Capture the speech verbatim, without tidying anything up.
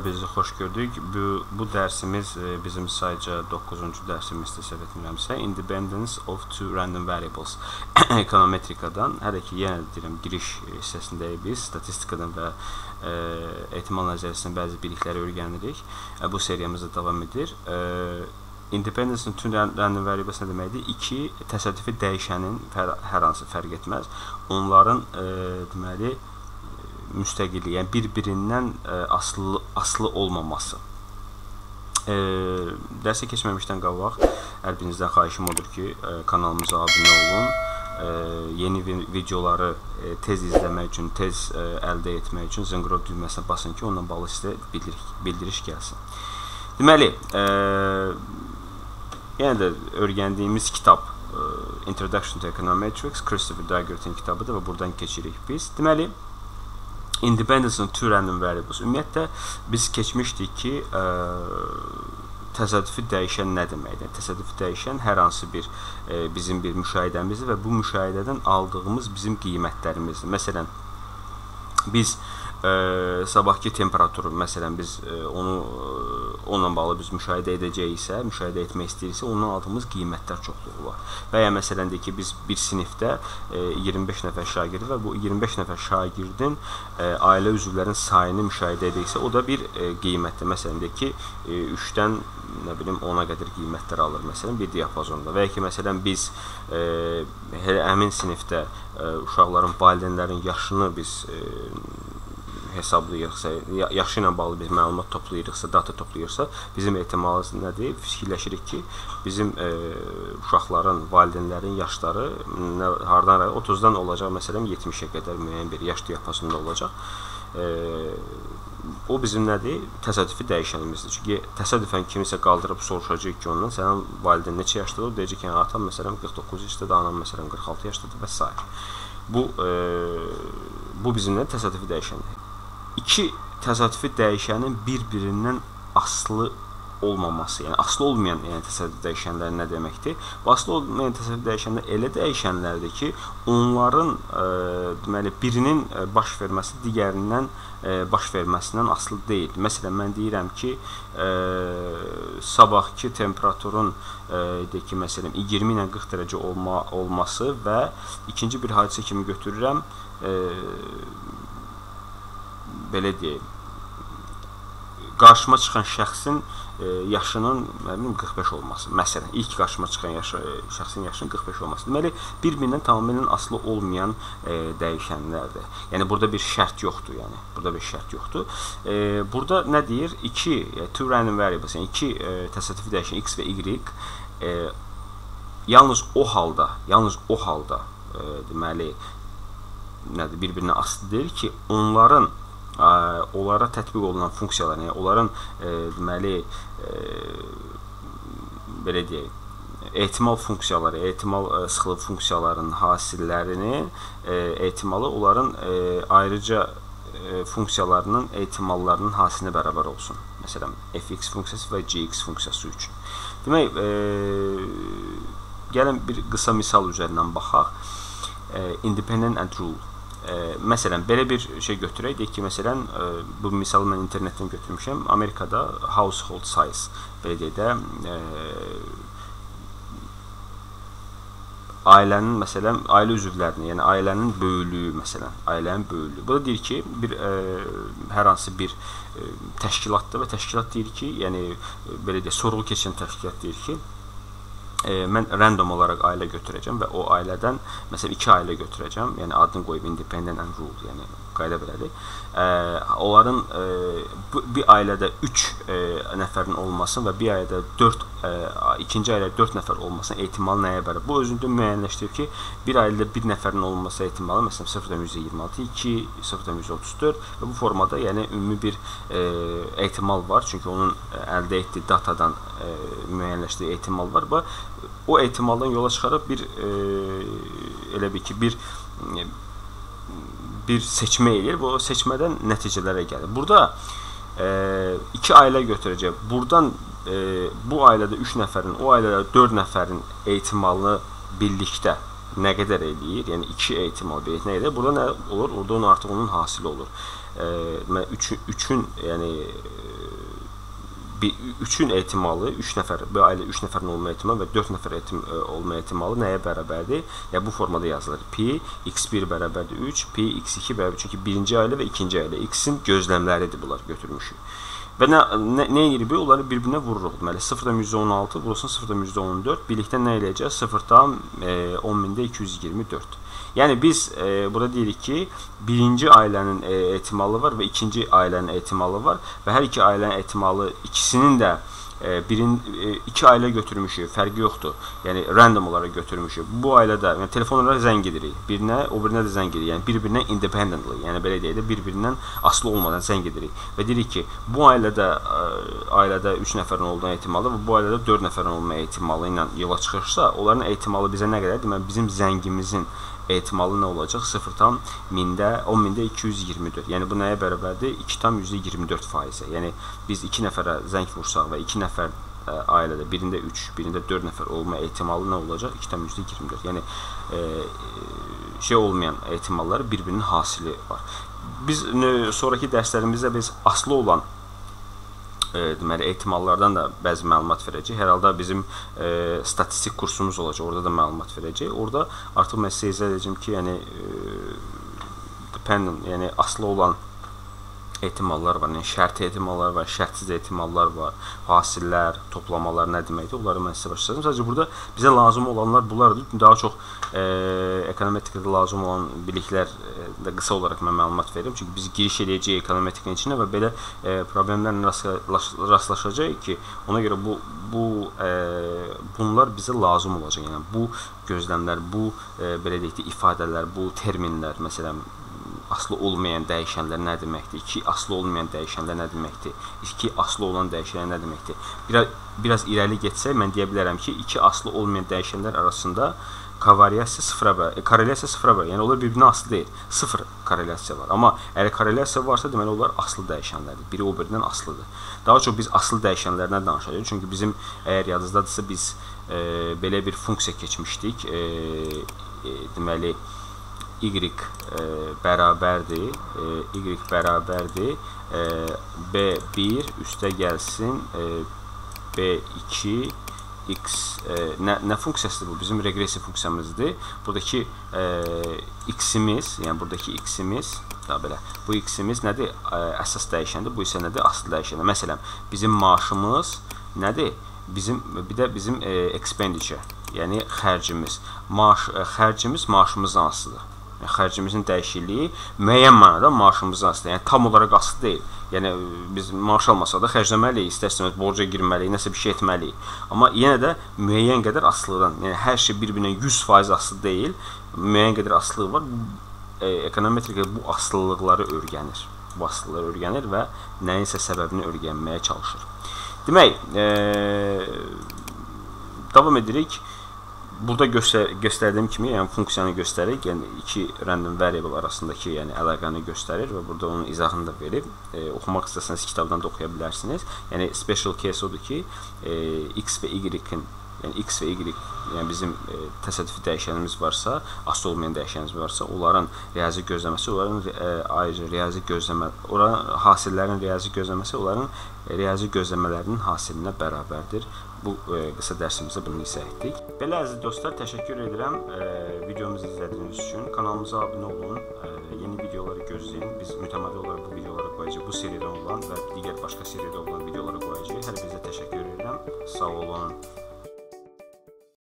Hepinizi xoş gördük. Bu, bu dərsimiz bizim sayca doqquzuncu dərsimizdə səhv etmirəmsə, Independence of Two Random Variables ekonometrikadan. Hələ ki, yenə deyirəm, giriş hissəsindəyik biz. Statistikadan və e, ehtimal nəzəriyyəsindən bəzi bilikləri öyrənirik. E, bu seriyamızda davam edir. E, Independence of Two Random Variables nə deməkdir? İki təsadüfi dəyişənin hər hansı fərq etməz. Onların e, deməli, müstəqillik, yəni bir-birindən e, aslı, aslı olmaması. E, dərsə keçməmişdən qabaq hər birinizdən xahişim odur ki, e, kanalımıza abunə olun. E, yeni videoları e, tez izləmək üçün, tez e, əldə etmək üçün zınqrov düyməsinə basın ki, onunla bağlı sizə bildiriş, bildiriş gəlsin. Deməli, e, yenə də öyrəndiyimiz kitab e, Introduction to Econometrics, Christopher Dagert'in kitabıdır və buradan keçirik biz. Deməli, Independence of Two Random Variables. Ümumiyyətlə, biz keçmişdik ki, ə, təsadüfi dəyişən nə deməkdir? Təsadüfi dəyişən hər hansı bir ə, bizim bir müşahidəmizdir və bu müşahidədən aldığımız bizim qiymətlərimizdir. Məsələn, biz ə, sabahki temperaturu, məsələn, biz ə, onu ə, onunla bağlı biz müşahidə edəcəksə, müşahidə etmək istəyirsə, ondan aldığımız qiymətlər çoxluğu var. Və ya məsələn də ki, biz bir sinifdə e, iyirmi beş nəfər şagird və bu iyirmi beş nəfər şagirdin e, ailə üzvlərinin sayını müşahidə edəksə, o da bir e, qiymətdir. Məsələn də ki, e, üçdən nə bilim ona qədər qiymətlər alır, məsələn, bir diapazonda. Və ya ki, məsələn, biz e, həmin sinifdə e, uşaqların, valideynlərin yaşını biz e, hesablayırıqsa, yaşı ilə bağlı bir məlumat toplayırıqsa, data toplayırsa, bizim ehtimalımız nədir? Fikirləşirik ki, bizim e, uşaqların, valideynlərin yaşları nə, hardan otuzdan olacaq, məsələn, yetmişə qədər müəyyən bir yaş diapazonunda olacaq. E, o bizim nədir? Təsadüfi dəyişənimizdir. Çünki təsadüfən kimisə qaldırıb soruşacaq ki, ondan sənin valideyn neçə yaşdadır? O deyəcək ki, atam məsələn qırx doqquz yaşdadır, anam məsələn qırx altı yaşdadır və s. Bu, e, bu bizim nə? Təsadüfi dəyişəndir. İki təsadüfi dəyişənin bir-birindən aslı olmaması, yəni aslı olmayan yəni, təsadüfi dəyişənlər nə deməkdir? Bu aslı olmayan təsadüfi dəyişənlər elə dəyişənlərdir ki, onların e, deməli, birinin baş verməsi digərindən e, baş verməsindən aslı deyil. Məsələn, mən deyirəm ki, e, sabahki temperaturun e, de ki, məsələn, iyirmi ilə qırx dərəcə olma, olması və ikinci bir hadisə kimi götürürəm, e, belə deyək, qarşıma çıxan şəxsin e, yaşının mənim, qırx beş olması. Məsələn, ilk qarşıma çıxan yaşı, şəxsin yaşının qırx beş olması. Deməli, bir-birindən tamamilə aslı olmayan e, dəyişənlərdir. Yəni, burada bir şərt yoxdur. Yəni, burada bir şərt yoxdur. E, burada nə deyir? İki, yəni, two random variables, yəni iki e, təsadüfi dəyişən x və y e, yalnız o halda, yalnız o halda e, deməli, nədir? Bir-birinə aslı deyil ki, onların onlara tətbiq olunan funksiyalar, yəni onların e, deməli e, belə deyək, ehtimal funksiyaları, ehtimal e, sıxlıq funksiyalarının hasillərinin e, ehtimalı onların e, ayrıca e, funksiyalarının ehtimallarının hasilinə bərabər olsun. Məsələn, fx funksiyası və gx funksiyası üçün. Demək, e, gəlin bir qısa misal üzərindən baxaq. E, independent and rule. E, məsələn, belə bir şey götürək, deyək ki, məsələn, e, bu misalı mən internetdən götürmüşəm. Amerikada household size, belə deyək də, e, ailənin, məsələn, ailə üzvlərini, yəni ailənin böyüklüyü, məsələn, ailənin böyüklüyü. Bu da deyir ki, bir e, hər hansı bir e, təşkilatdır və təşkilat deyir ki, yəni, belə deyək, sorğu keçən təşkilat deyir ki, E, mən random olaraq ailə götürəcəm və o ailədən, məsələn, iki ailə götürəcəm, yəni adını qoyub independent and rule, yəni qayda belədir. E, onların e, bu, bir ailədə üç e, nəfərin olmasın və bir ailədə dörd, e, ikinci ailədə dörd nəfər olmasının ehtimalı nəyə bərabər? Bu özündə müəyyənləşdirir ki, bir ailədə bir nəfərin olması ehtimalı, məsələn, sıfır nöqtə yüz iyirmi altı, iki, sıfır nöqtə yüz otuz dörd və bu formada, yəni ümumi bir e, ehtimal var, çünki onun əldə etdiyi datadan e, müəyyənləşdiyi ehtimal var və o ehtimaldan yola çıxarıb bir e, elə bir ki, bir e, bir seçmə eləyir və o seçmədən nəticələrə gəlir. Burada e, iki ailə götürəcək. Buradan e, bu ailədə üç nəfərin, o ailədə dörd nəfərin ehtimalını birlikdə nə qədər eləyir? Yəni iki ehtimal bir nə edir? Burada nə olur? Orada onun artıq onun hasili olur. E, üçün, üçün yəni bir üçün ehtimalı, üç nəfər, bu ailə üç nəfərin olma ehtimalı və dörd nəfər ehtim olma ehtimalı nəyə bərabərdir? Yəni bu formada yazılır. Pi x bir bərabərdir üç, pi x iki bərabərdir. Çünki birinci ailə və ikinci ailə x-in gözləmləridir bunlar götürmüşük. Və nə, nə, nə edirik? Onları bir-birinə vururuq. Deməli, sıfırdan yüz on altı, burasını sıfırdan yüz on dörd. Birlikdə nə eləyəcək? sıfırdan on mində iki yüz iyirmi dörd. Yəni biz e, burada deyirik ki, birinci ailənin e, ehtimalı var və ikinci ailənin ehtimalı var və hər iki ailənin ehtimalı ikisinin də e, birin e, iki ailə götürmüşük, fərqi yoxdur. Yəni random olaraq götürmüşük. Bu ailədə yəni telefonlara zəng edirik. Birinə, o birinə də zəng edirik. Yəni bir-birinə independently, yəni belə deyək də bir-birindən asılı olmadan zəng edirik və deyirik ki, bu ailədə ə, ailədə üç nəfərin olduğu ehtimalı və bu ailədə dörd nəfərin olma ehtimalı ilə yola çıxırsa, onların ehtimalı bizə nə qədər? Deməli bizim zəngimizin ehtimalı nə olacaq? sıfırdan on mində iki yüz iyirmi dörd. Yəni bu nəyə bərabərdir? ikidən yüzdə iyirmi dörd faizə. Yəni biz iki nəfərə zəng vursaq və iki nəfər ə, ailədə birində üç, birində dörd nəfər olma ehtimalı nə olacaq? ikidən yüzdə iyirmi dörd. Yəni e, şey olmayan ehtimalları bir-birinin hasili var. Biz nə, sonraki dərslərimizdə biz aslı olan E, deməli, ehtimallardan da bəzi məlumat verəcək. Hər halda bizim e, statistik kursumuz olacaq. Orada da məlumat verəcək. Orada artıq mən sizə izah edəcəm ki, yəni e, dependent, yəni aslı olan ehtimallar var, yəni şərti ehtimallar var, şərtsiz ehtimallar var, hasillər, toplamalar nə deməkdir? Onları mən sizə başlayacağım. Sadəcə burada bizə lazım olanlar bunlardır. Daha çox e, ekonometrikada lazım olan biliklər e, də qısa olaraq mən məlumat verirəm. Çünki biz giriş edəcəyik ekonometrikin içinə və belə e, problemlərlə rastlaşacağıq ki, ona görə bu bu e, bunlar bizə lazım olacaq. Yəni bu gözləmlər, bu e, belə deyək də ifadələr, bu terminlər, məsələn, aslı olmayan dəyişənlər nə deməkdir? İki aslı olmayan dəyişənlər nə deməkdir? İki aslı olan dəyişənlər nə deməkdir? Biraz, biraz irəli getsək, mən deyə bilərəm ki, iki aslı olmayan dəyişənlər arasında kovaryasiya sıfıra bərabər, korrelyasiya sıfıra bərabər. Yəni onlar bir-birinə aslı deyil. Sıfır korrelyasiya var. Amma əgər korrelyasiya varsa, deməli onlar aslı dəyişənlərdir. Biri o birindən aslıdır. Daha çox biz aslı dəyişənlərdən danışacağıq. Çünki bizim əgər yadınızdadırsa biz e, belə bir funksiya keçmişdik. E, e, deməli y e, bərabərdir, e, y bərabərdir, e, b bir üstə gəlsin, e, b iki, x, e, nə, nə funksiyasıdır bu? Bizim regresiv funksiyamızdır. Buradakı e, x-imiz, yəni buradakı x-imiz, daha belə, bu x-imiz nədir? E, əsas dəyişəndir, bu isə nədir? Aslı dəyişəndir. Məsələn, bizim maaşımız nədir? Bizim, bir də bizim e, expenditure, yəni xərcimiz. Maaş, e, xərcimiz maaşımızdan asılıdır. Yəni, xərcimizin dəyişikliyi müəyyən mənada maaşımızdan asılıdır. Yəni, tam olaraq asılı deyil. Yəni, biz maaş almasaq da xərcləməliyik, istərsəmiz borca girməliyik, nəsə bir şey etməliyik. Amma yenə də müəyyən qədər asılıdan, yəni hər şey bir-birinə yüz faiz asılı deyil, müəyyən qədər asılılığı var. E, ekonometrikdə bu asılılıqları öyrənir. Bu asılılıqları öyrənir və nəyinsə səbəbini öyrənməyə çalışır. Demək, e, davam edirik. Burada göstər göstərdiyim kimi, yəni funksiyanı göstərir, yəni iki random variable arasındakı, yəni əlaqəni göstərir və burada onun izahını da verib. E, oxumaq istəsəniz kitabdan da oxuya bilərsiniz. Yəni special case odur ki, e, x və y-in, yəni x və y, yəni bizim e, təsadüfi dəyişənimiz varsa, aslı olmayan dəyişənimiz varsa, onların riyazi gözləməsi, onların e, ayrıca riyazi gözləmə, onların hasillərin riyazi gözləməsi, onların e, riyazi gözləmələrinin hasilinə bərabərdir. Bu e, qısa dərsimizdə bunu izah etdik. Belə əziz dostlar, təşəkkür edirəm e, videomuzu izlədiyiniz üçün. Kanalımıza abunə olun, e, yeni videoları gözləyin. Biz mütəmadi olaraq bu videoları qoyacağıq. Bu seriyadan olan və digər başqa seriyada olan videoları qoyacağıq. Hər birinizə təşəkkür edirəm. Sağ olun.